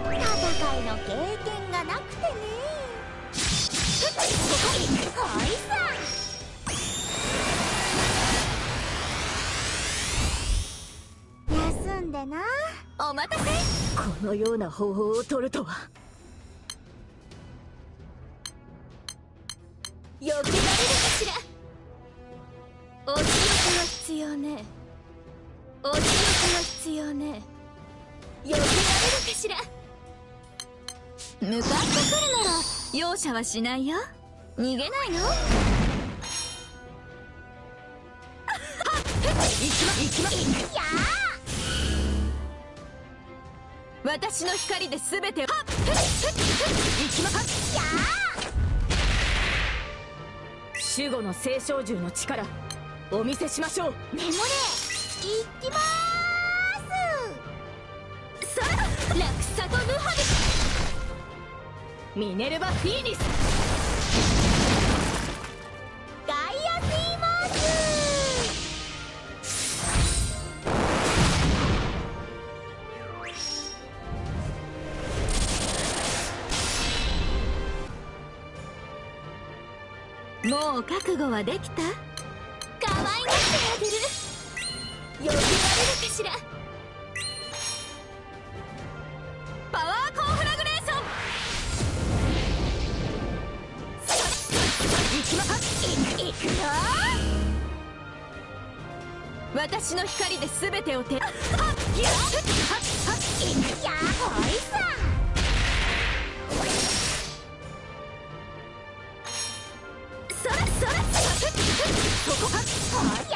戦いの経験がなくてね。はいさ。休んでな。お待たせ。 このような方法を取るとは。 避けられるかしら。お仕置きの必要ね。お仕置きの必要ね。避けられるかしら。向かってくるなら容赦はしないよ。逃げないの？行きまやー。私の光で全てを。行きまやー。守護の聖少獣の力お見せしましょう。 メモレー行きまーす。さあ落差とムハビミネルヴァ・フィーニスガイアティモース。もう覚悟はできた？かわいがってあげる。避けられるかしら。パワーコンフラグレーション。行くよ。私の光で全てを手。やほいさ。それそこはや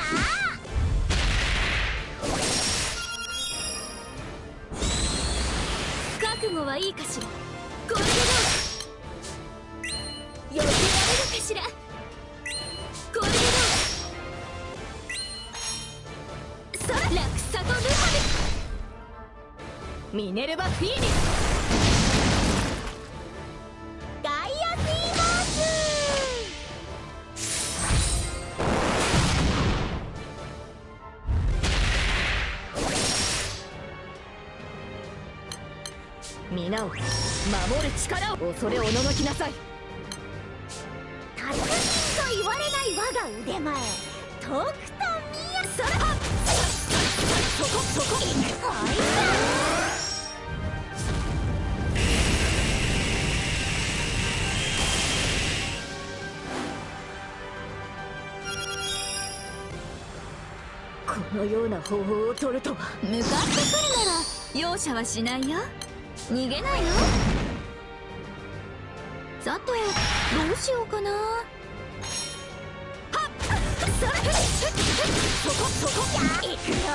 覚悟はいいかしら。これでどう？避けられるかしら。これでどう？そら落差とムハビミネルヴァ・フィーニスガイアティモー皆を守る力を恐れおののきなさい。 達人と言われない我が腕前とくと見や。それはそこはいさ。 このような方法を取るとは。 向かってくるなら容赦はしないよ。逃げないの？さてどうしようかな。はっそこや行くよ。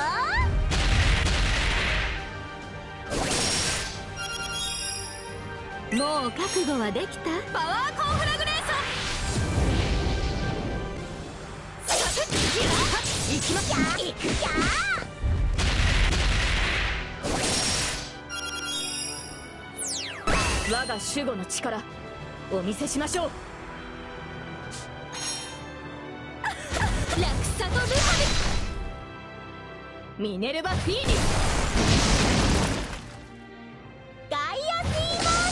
もう覚悟はできた？パワーコンフラグレーション。行きますや行くや我が守護の力お見せしましょう。 落差とムハビミネルヴァ・フィーニスガイアティモー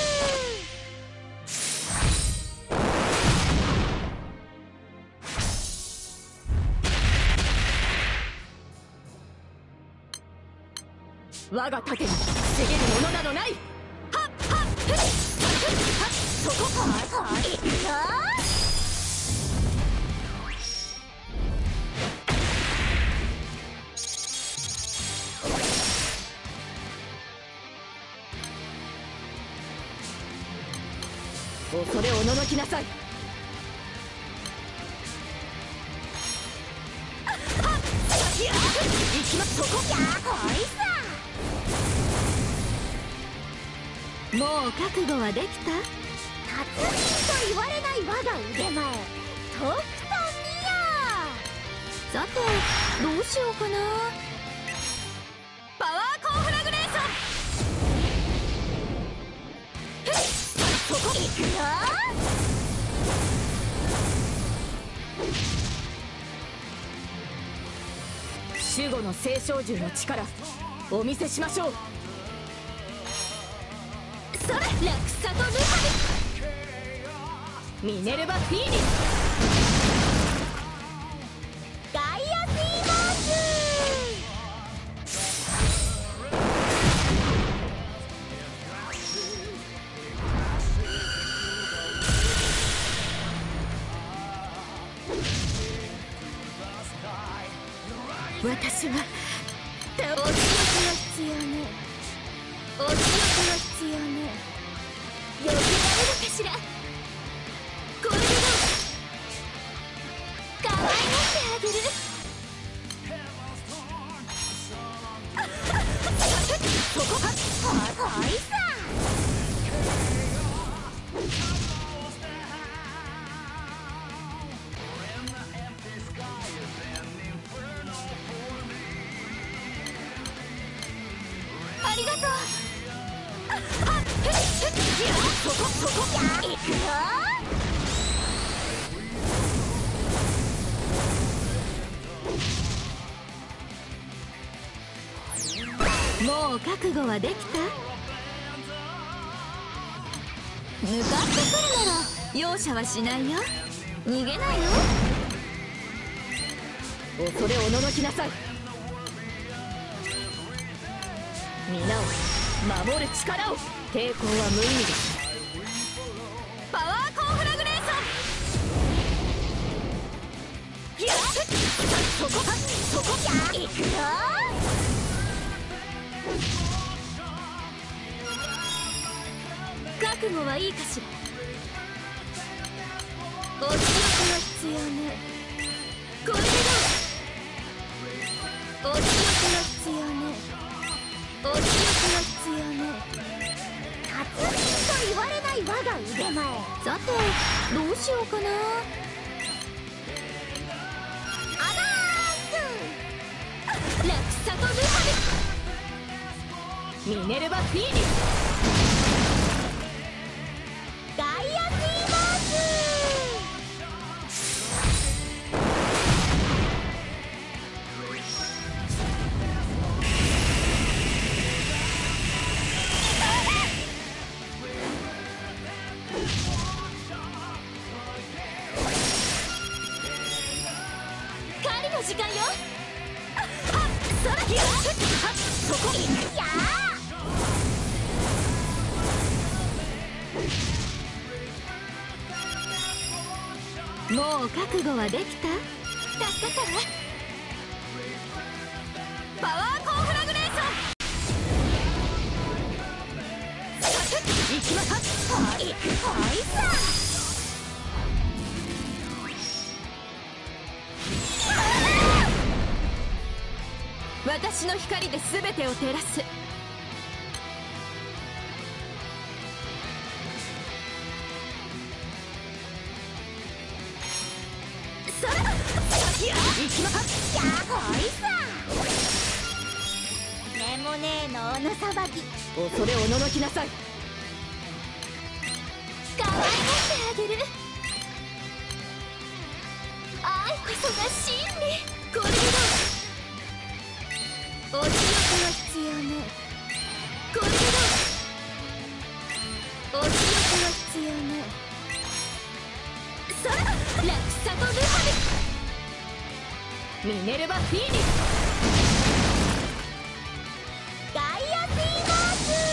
ス我が盾に防げるものなどない。 そこ行くよ。 恐れおののきなさい。 行きます。そこやほいさ。もう覚悟はできた？達人と言われない我が腕前とくと見や。さてどうしようかな。パワーコンフラグレーション。そこ行くよ。 守護の聖少獣の力お見せしましょう。 それラクサとルハミネルヴァフィーニガイアティーモー私はお強くは必要ね。お強くは必要ね。避けられるかしら。これでどうかわいがってあげる。 そこかはいさありがとう。 そこや行くよ。 もう覚悟はできた？向かってくるなら容赦はしないよ。逃げないよ。恐れおののきなさい。皆を守る力を。抵抗は無意味です。パワーコンフラグレーション。やっそこや行くよ。覚悟はいいかしら。お強くは必要ね。これでどう。お強くは必要ね。お強くは必要ね。達人と言われない我が腕前。 さてどうしようかな。 アダースラクサとルハミネルヴァフィーニガイアティーモー時間よ。そらやそこいやもう覚悟はできた？ 助かったわ。 パワーコンフラグレーション。行きまかはいさ私の光で全てを照らす。 そらや行きまかやはいさレモネーのおのさばき。 恐れおののきなさい。 かわいがってあげる。愛こそが真理。これでどう。お強くは必要ね。これでどう。お強くは必要ね。そらラクサとルハミネルヴァフィーニガイアティーモー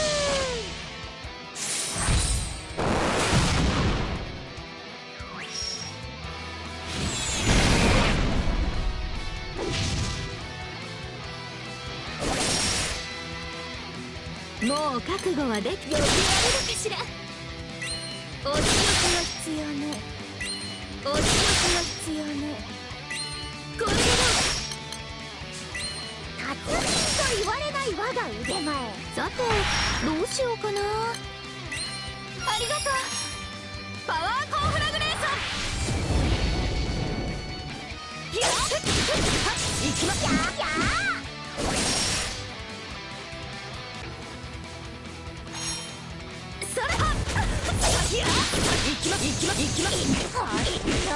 もう覚悟はでき。 避けられるかしら。お強くは必要ね。お強くは必要ね。これでどう。達人と言われない我が腕前。 さてどうしようかな。 ありがとう。 パワーコンフラグレーション。やっ行きまやそれは行きまはい行くよ。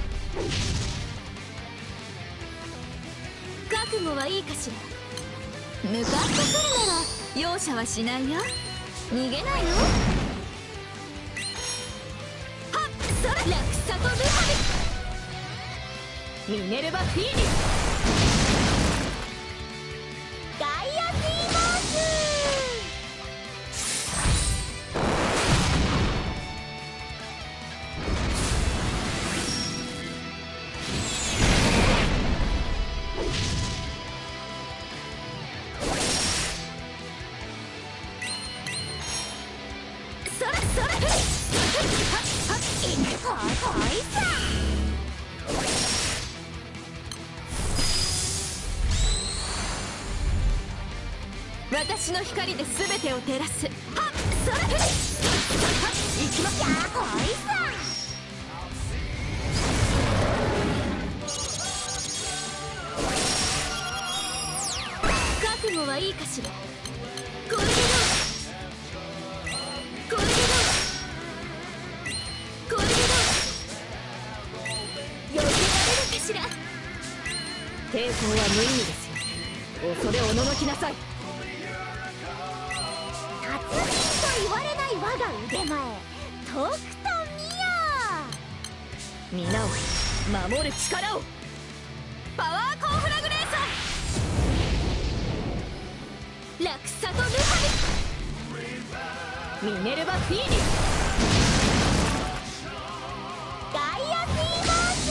覚悟はいいかしら。 向かってくるなら容赦はしないよ。逃げないの？はっ、それラクサとルハルミネルヴァ・フィーリガイア・ティーモース。私の光で全てを照らす。はっ、それ行きます。やーこいさ。覚悟はいいかしら。これでどう？これでどう？これでどう？避けられるかしら。抵抗は無意味ですよ。恐れおののきなさい。達人と言われない我が腕前、とくと見よ。皆を守る力を。パワーコンフラグレーサー。ラクサとルハルミネルヴァ・フィーリガイア・ティーモース。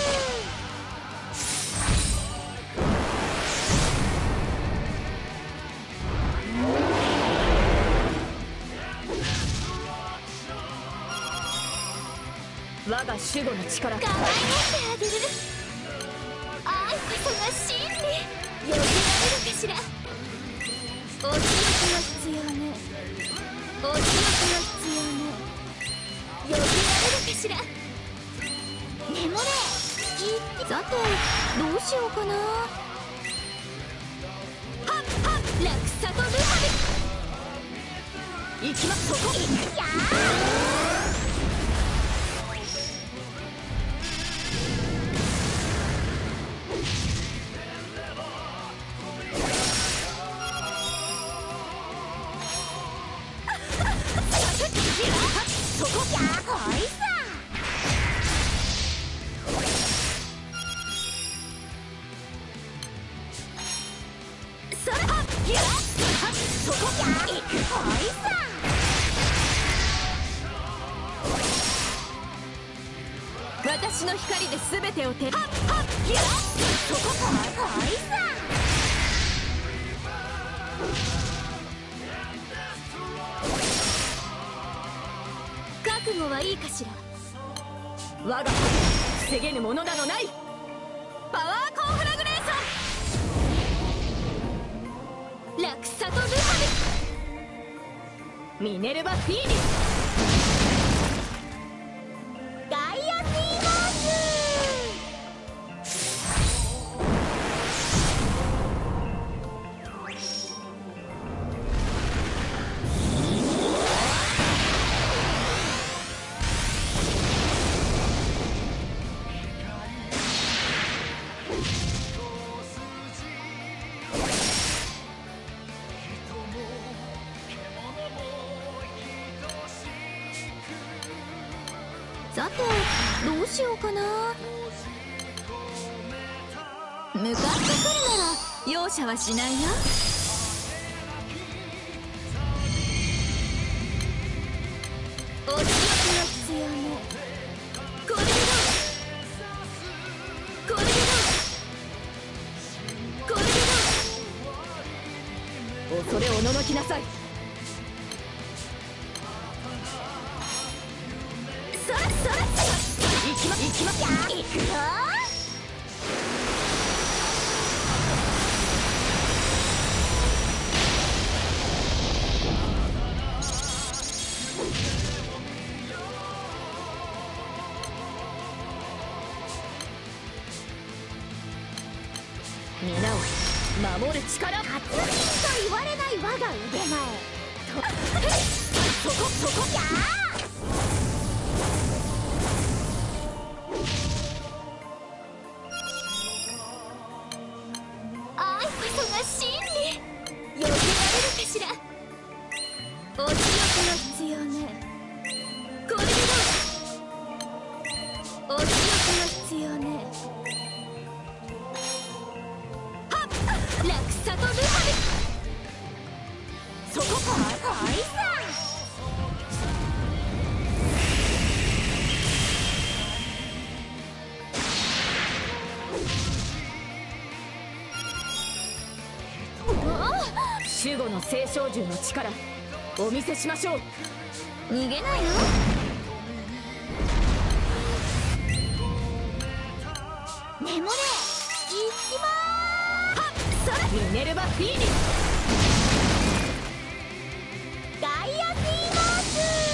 我が守護の力かわいがってあげる。愛こそが真理。避けられるかしら。お仕置きは必要ね。お仕置きは必要ね。避けられるかしら。眠れ。さてどうしようかな。はっはっ、ラクサとルハル行きます。そこいやー。そこやーこいさ。それはっやーそこやーいくこいさ。私の光で全てを照らはっはっやーそここいさ。覚悟はいいかしら。我が防げぬものなどない。パワーコンフラグレーサー。ラクサとルハルミネルヴァ・フィーリガイア・ティーモーさてどうしようかな。向かってくるなら容赦はしないよ。お仕置きは必要ね。これでどう？これでどう？これでどう？恐れおののきなさい。それそれ行きますやー行くよ皆を守る力。達人と言われない我が腕前そこやー。愛こそが真理。 そこか。はいさ。守護の青少獣の力お見せしましょう。 逃げないの？メモレいきまーす。 ミネルヴァフィーニガイアフィーマース。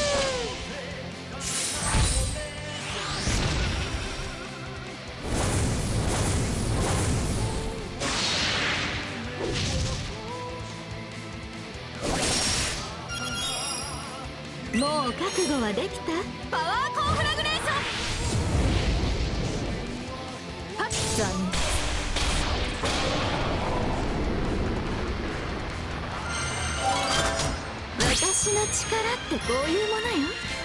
もう覚悟はできた？ パワーコンフラグレーション。はっ残念。 私の力ってこういうものよ。